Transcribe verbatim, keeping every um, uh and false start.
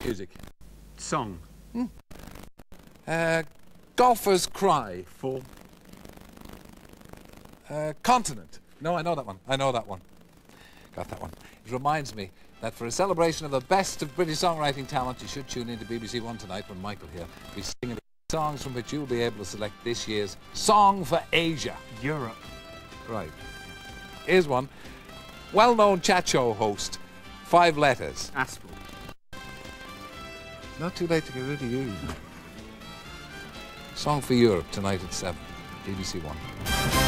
Music. Song. Hmm. Uh, golfer's cry. Four. Uh, continent. No, I know that one. I know that one. Got that one. It reminds me that for a celebration of the best of British songwriting talent, you should tune in to B B C One tonight when Michael here will be singing songs from which you'll be able to select this year's Song for Asia. Europe. Right. Here's one. Well-known chat show host. Five letters. Aspel. Not too late to get rid of you. Song for Europe tonight at seven. B B C One.